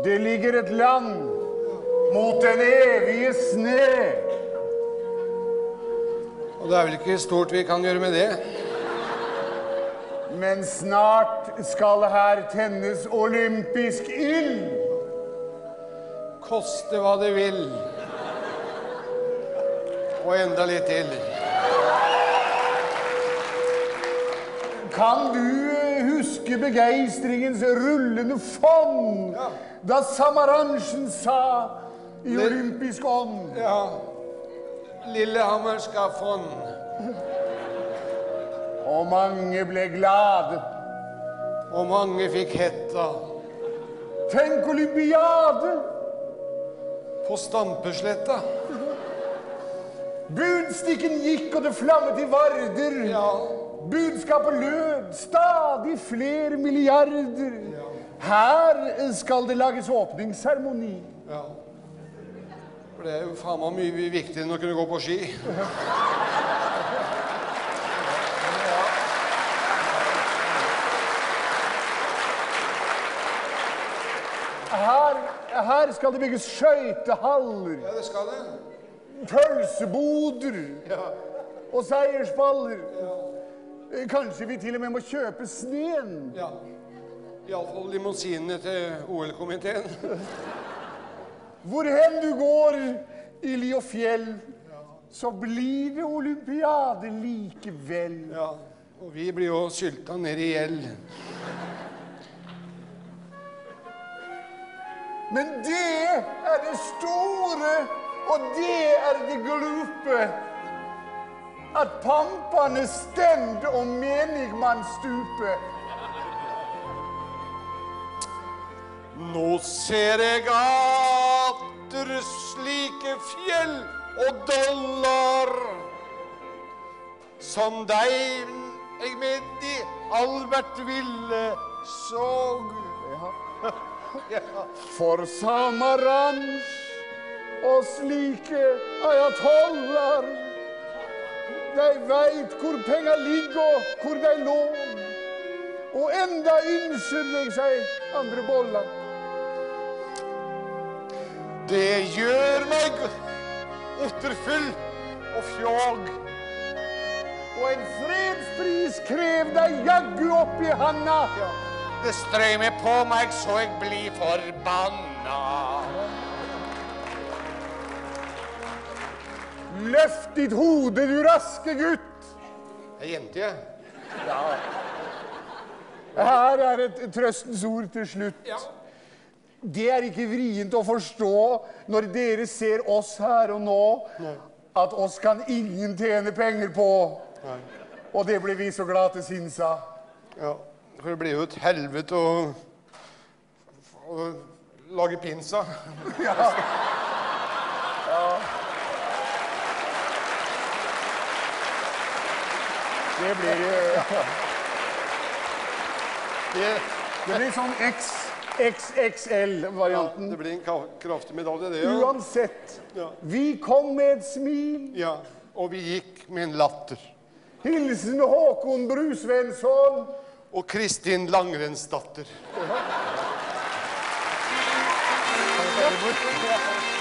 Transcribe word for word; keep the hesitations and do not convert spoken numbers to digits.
Det ligger et land mot den evige sne. Og det er vel ikke stort vi kan gjøre med det. Men snart skal her tennes olympisk ild. Koste hva det vil. Og enda litt til. Kan du huske begeistringens rullende fond, ja. Da Samaranchen sa i Lill... olympisk ånd? Ja. Lillehammer skal fond. Og mange ble glade. Og mange fikk hetta. Tenk olympiade! På Stampesletta. Budstikken gikk, og det flammet i varder. Ja. Budskapet lød, stadig flere milliarder. Ja. Her skal det lages åpningsseremoni. Ja. For det er jo faen meg mye viktigere enn å kunne gå på ski. Her, her skal det bygges skøytehaller. Ja, det skal det. Pølseboder. Ja. Og seiersballer. Ja. Kanskje vi til og med må kjøpe sneen. Ja. I alle fall limousinene til O L-komiteen. Hvor hen du går i li og fjell, ja. Så blir det olympiade likevel. Ja, og vi blir jo sylta ned i gjeld. Men det er det store, og det er det glupe. At pampane stend og menigmann stupe. Nå ser jeg atter slike fjell og dollar som deg jeg med i Albert Ville såg. Ja. Ja. For Samaranch og slike ayatollar, de veit hvor penga ligger, hvor de lån. Og enda ønsker jeg seg andre bollar. Det gjør meg otterfull og fjåg. Og en fredspris krev deg jaggu opp i handa. Ja. Det strømmer på meg så jeg blir forbanna. Løft ditt hode, du raske gutt. Det er jente, jeg. Ja. Her er et trøstens ord til slutt. Ja. Det er ikke vrient å forstå når dere ser oss her og nå, Nei. At oss kan ingen tjene penger på. Nei. Og det blir vi så glad til sinns av. Ja, for det blir jo et helvete å, å lage pinsa. Ja. Ja. Det blir ja. Det, det blir sånn X X L-varianten. Ja, det blir en kraftig medalje, det, ja. Uansett. Ja. Vi kom med et smil. Ja, og vi gikk med en latter. Hilsen Håkon Brusvensson. Og Kristin Langrensdatter. Ja.